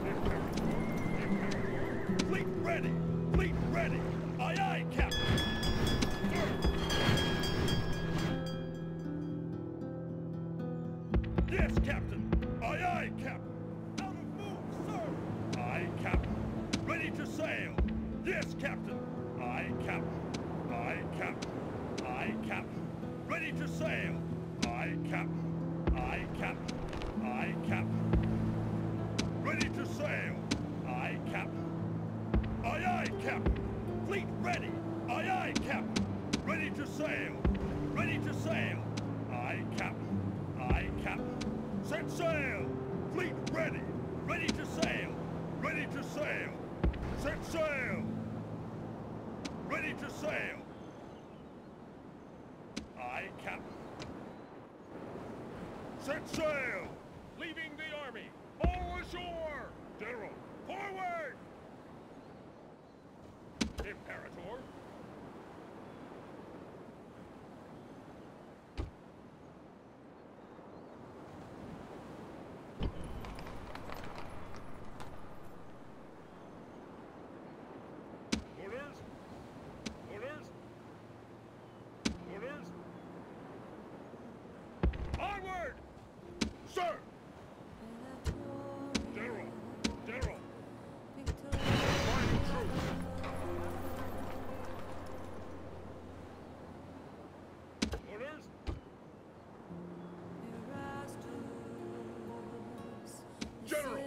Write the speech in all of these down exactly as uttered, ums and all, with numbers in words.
Fleet ready! Fleet ready! Aye, aye, Captain! Yes, Captain! Aye, aye, Captain! Out of move, sir! Aye, Captain! Ready to sail! Yes, Captain! Aye, Captain! Aye, Captain! Aye, Captain! Ready to sail! Aye, Captain! Aye, Captain! Aye, Captain! Ready to sail! Aye, Captain! Aye, aye, Captain! Fleet ready! Aye, aye, Captain! Ready to sail! Ready to sail! Aye, Captain! Aye, Captain! Set sail! Fleet ready! Ready to sail! Ready to sail! Set sail! Ready to sail! Aye, Captain! Set sail! Leaving the army! All ashore! General, forward! Imperator! Orders! Orders! Orders! Onward! Sir! General! General! Fighting troops! Orders! General!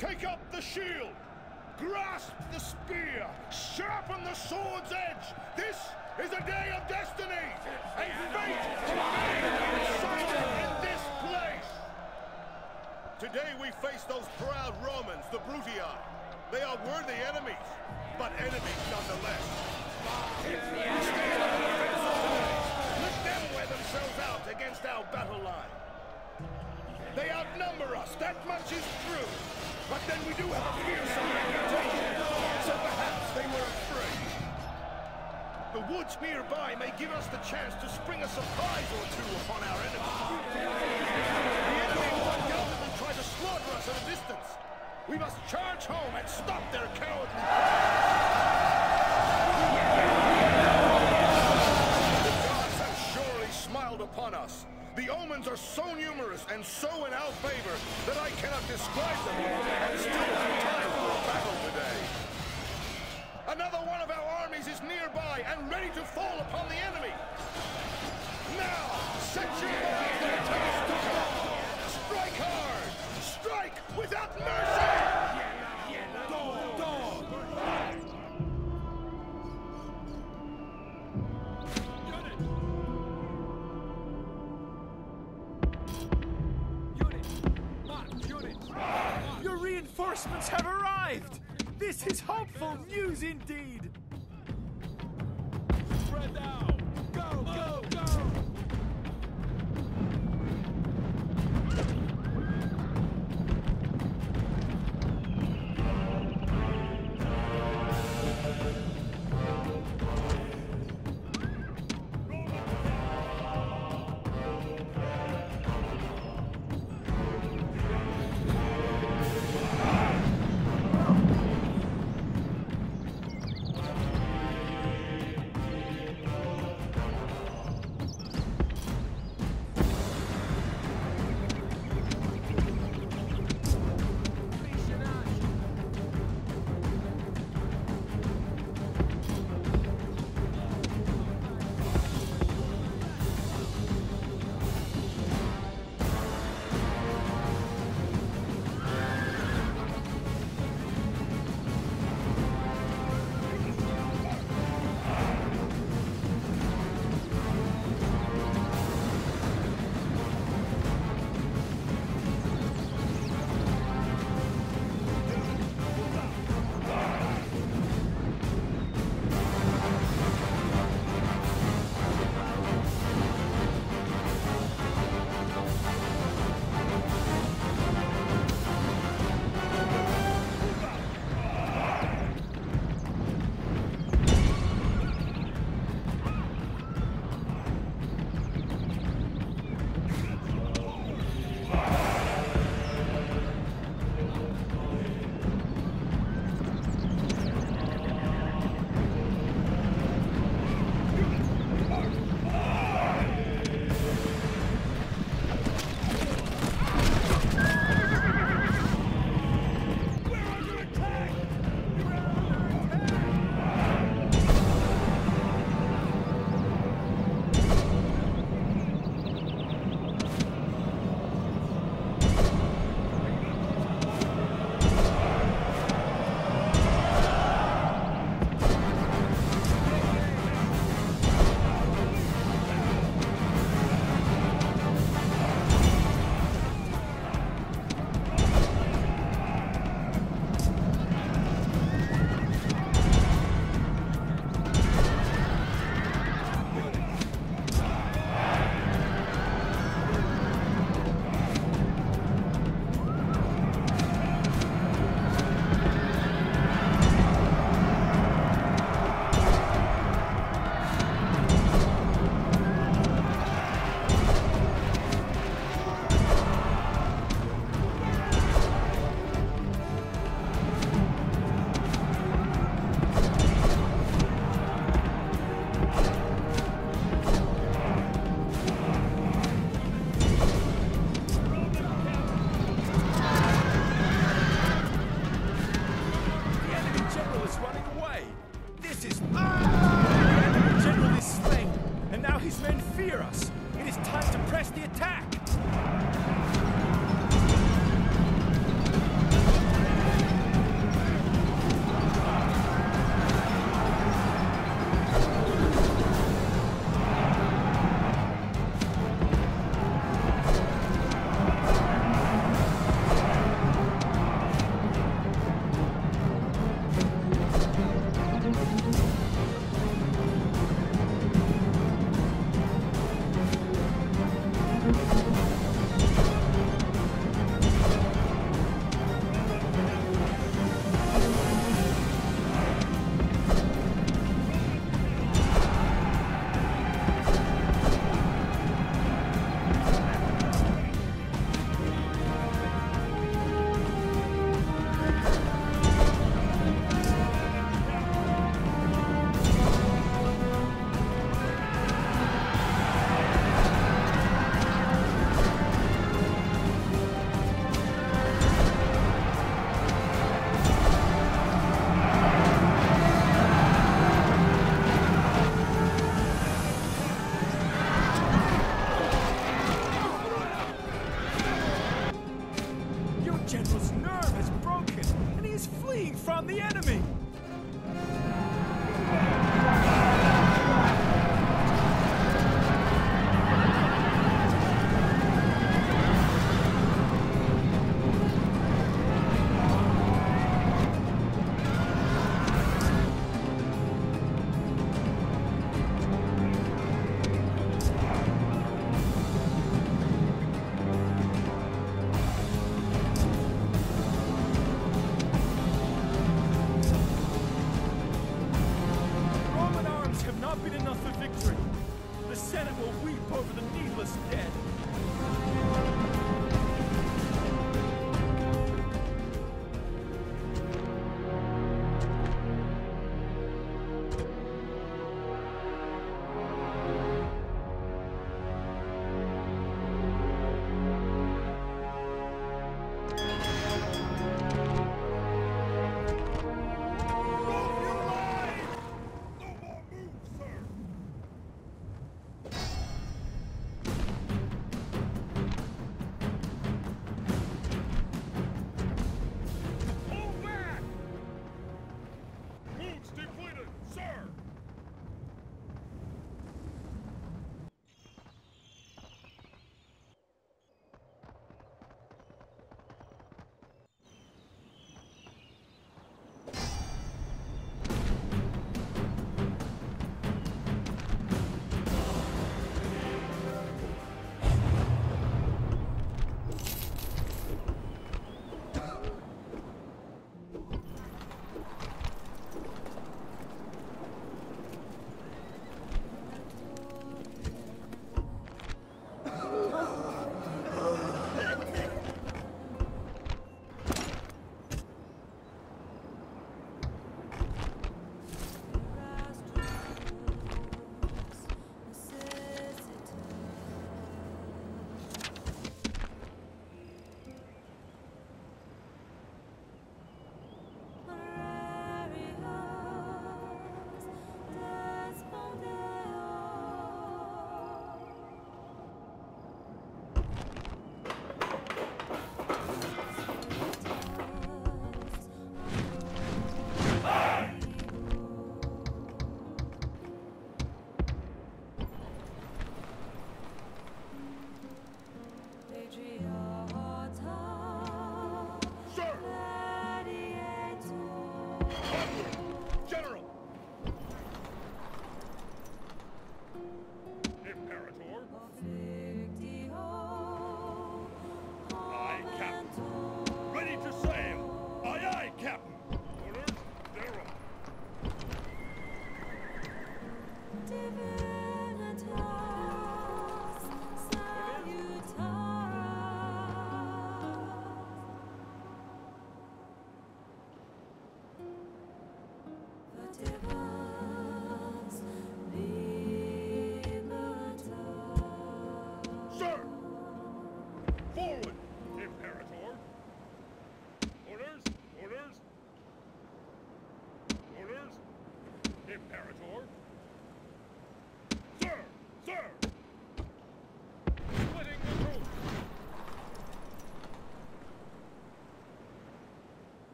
Take up the shield! Grasp the spear! Sharpen the sword's edge! This is a day of destiny! And fate will be decided in this place! Today we face those proud Romans, the Brutii. They are worthy enemies, but enemies nonetheless. Let them wear themselves out against our battle line. They outnumber us, that much is true. But then we do have a fearsome reputation, so perhaps they were afraid. The woods nearby may give us the chance to spring a surprise or two upon our enemies. The enemy will undoubtedly try to slaughter us at a distance. We must charge home and stop their cowardly... The gods have surely smiled upon us. The omens are so numerous and so in our favor that I cannot describe them, and still have time for a battle today. Another one of our armies is nearby and ready to fall upon the enemy. Now, set your minds on the task to come. Strike hard! Strike without mercy! Dog, dog! Your reinforcements have arrived! This is hopeful news indeed! Spread out! Go, go, go!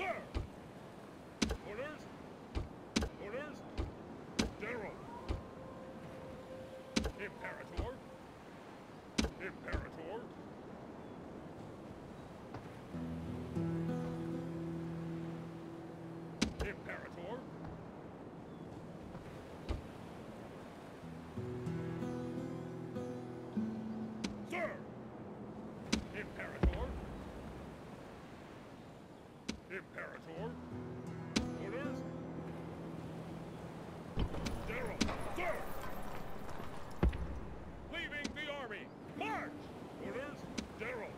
Sir! Orders! Orders! General! Imperator! Imperator! Imperator! Sir! Imperator! Imperator! Orders! General! Sir! Leaving the army! March! Orders! General!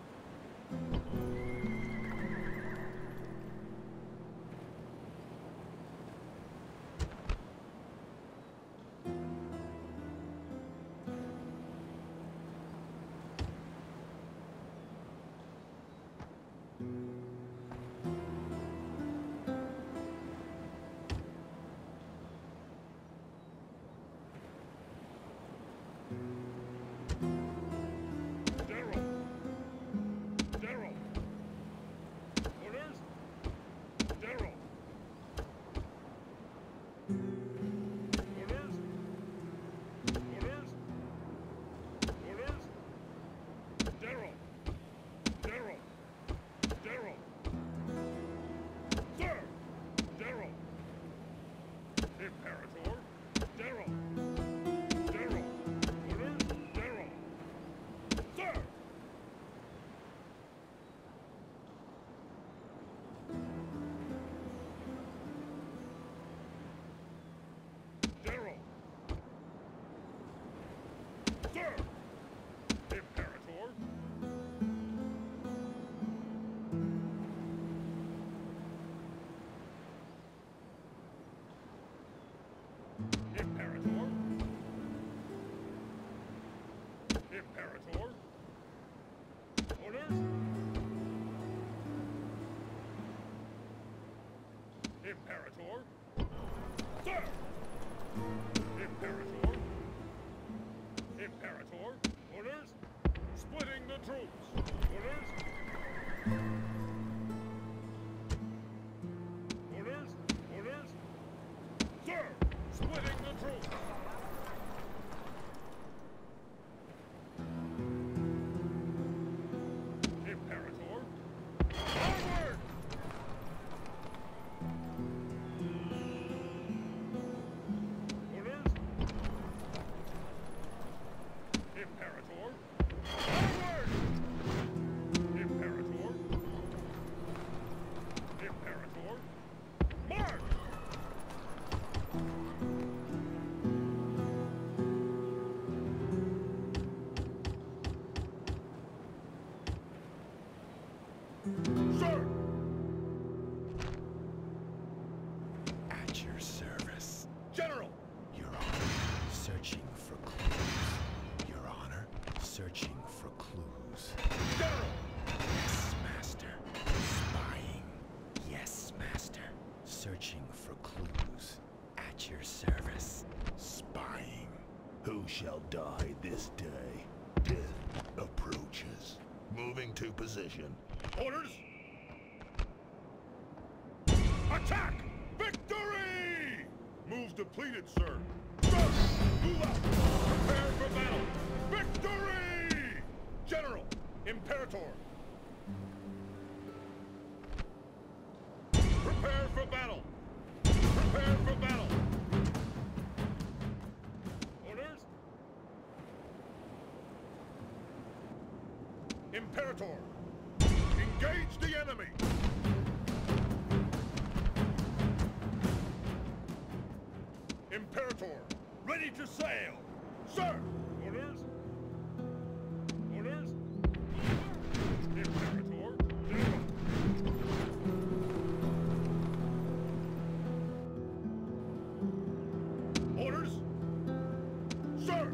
General! General! Orders! General! Orders! Orders! Orders! General! General! General! Sir! General! Imperator! General! General! Orders! General! Sir! General! Sir! Imperator! Imperator! Imperator! Orders! Imperator! Sir! Imperator! Imperator! Orders! Splitting the troops! Orders! Orders! Orders! Sir! Splitting the troops! Imperator! Forward! Orders! Imperator! Forward! Imperator! Imperator! March! Sir! At your service. General! Your Honor, searching for clues. Your Honor, searching for clues. General! Yes, Master. Spying. Yes, Master. Searching for clues. At your service. Spying. Who shall die this day? Death approaches. Moving to position. Orders! Attack! Victory! Moves depleted, sir. Sir! Move out! Prepare for battle! Victory! General! Imperator! Prepare for battle! Prepare for battle! Orders? Imperator! Engage the enemy! Imperator! Ready to sail! Sir! Orders? Orders? Imperator! General! Orders? Sir!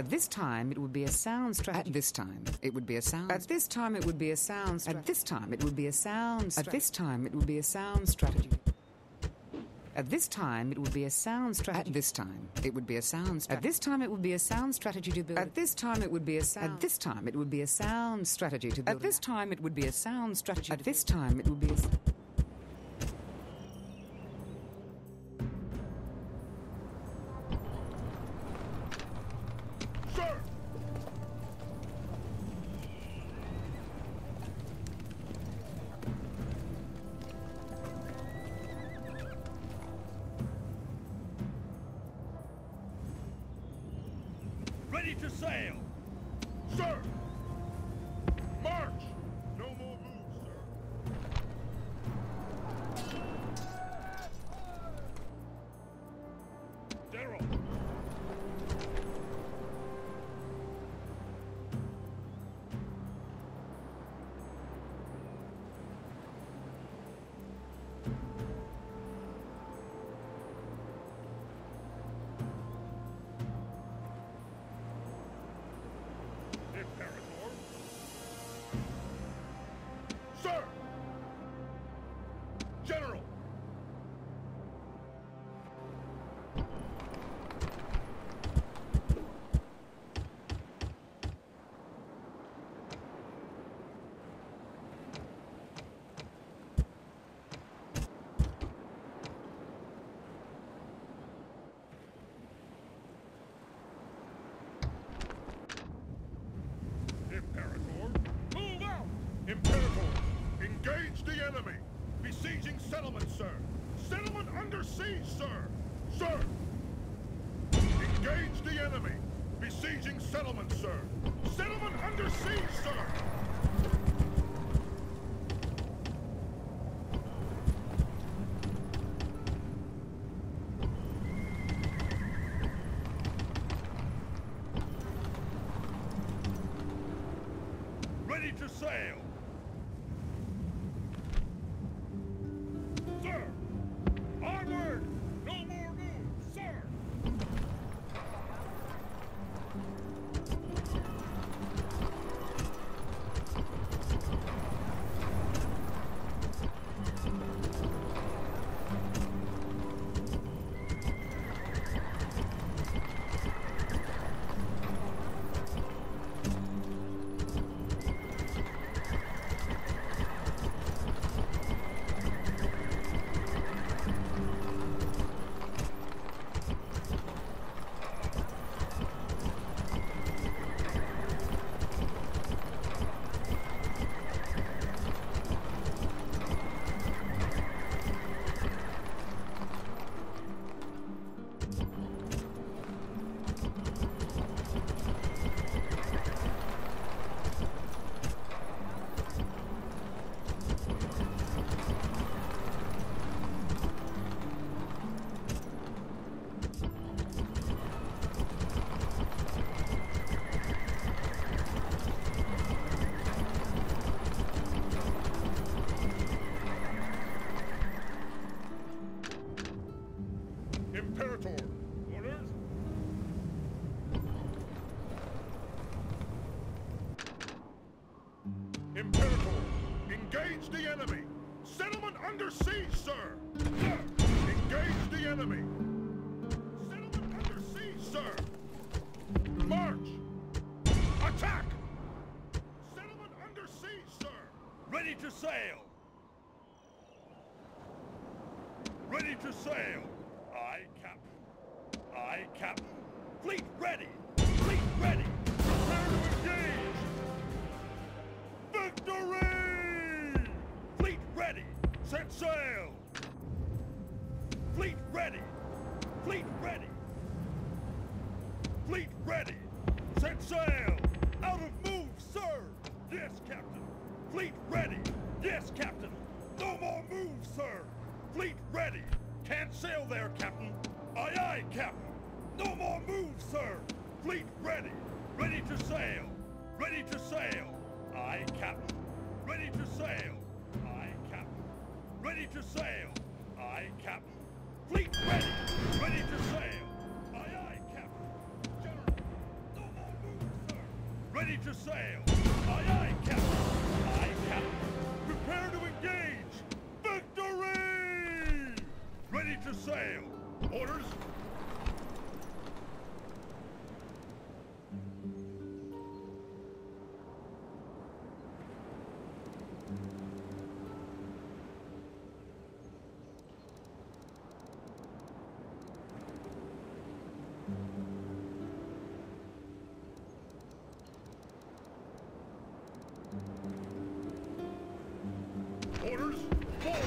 At this time, it would be a sound strategy. At this time, it would be a sound. At this time, it would be a sound. At this time, it would be a sound. At this time, it would be a sound strategy. At this time, it would be a sound strategy. At this time, it would be a sound. At this time, it would be a sound strategy to build. At this time, it would be a sound. At this time, it would be a sound strategy to build. At this time, it would be a sound strategy. At this time, it would be a. Ready to sail! Sir! March! No more moves, sir. General! Sir! General! Imperator, move out! Imperator, engage the enemy! Besieging settlement, sir! Settlement under siege, sir! Sir! Engage the enemy! Besieging settlement, sir! Settlement under siege, sir! Ready to sail! Sir! Onward! No more moves, sir! Imperator, orders? Imperator, engage the enemy! Settlement under siege, sir! Sir! Engage the enemy! Settlement under siege, sir! March! Attack! Settlement under siege, sir! Ready to sail! Ready to sail! Aye, Captain. Aye, Captain. Fleet ready! Fleet ready! Prepare to engage! Victory! Fleet ready! Set sail! Fleet ready! Fleet ready! Fleet ready! Set sail! Out of move, sir! Yes, Captain! Fleet ready! Yes, Captain! No more moves, sir! Fleet ready! Can't sail there, Captain! Aye, aye, Captain! No more moves, sir! Fleet ready! Ready to sail! Ready to sail! Aye, Captain! Ready to sail! Aye, Captain! Ready to sail! Aye, Captain! Fleet ready! Ready to sail! Aye, aye, Captain! General! No to sail! Aye, aye, Captain! Aye, Captain! Prepare to engage! Victory! Ready to sail! Orders! Orders, forward!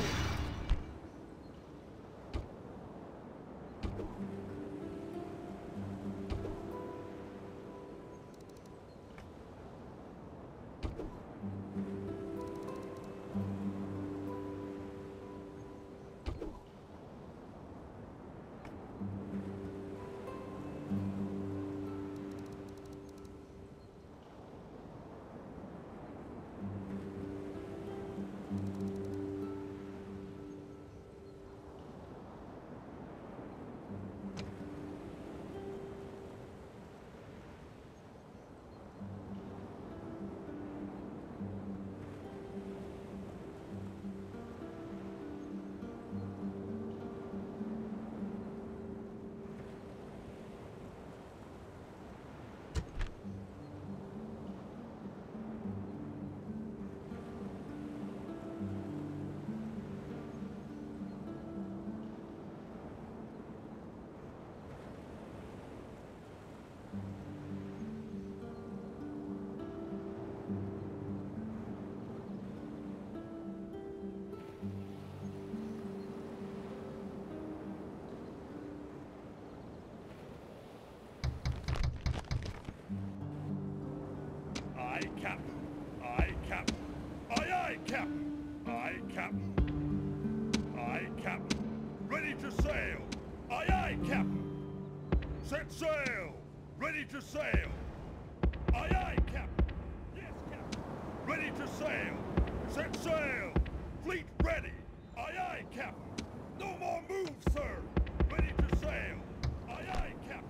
Aye, Captain. Aye, Captain. Aye, aye, Captain. Aye, Captain. Aye, Captain. Ready to sail. Aye, aye, Captain. Set sail. Ready to sail. Aye, aye, Captain. Yes, Captain. Ready to sail. Set sail. Fleet ready. Aye, aye, Captain. No more moves, sir. Ready to sail. Aye, aye, Captain.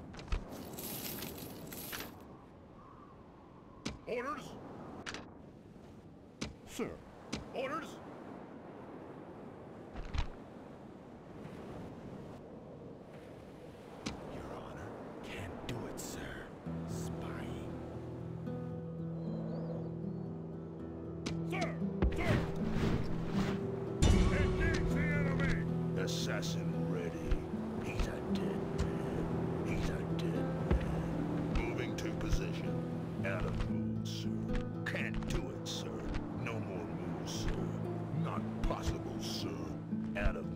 Orders? Sir. Orders? Your Honor, can't do it, sir. Spying. Sir! Sir! Engage the enemy! Assassin ready. He's a dead man. He's a dead man. Moving to position. Out of moves, sir. Can't do it, sir. No more moves, sir. Not possible, sir. Out of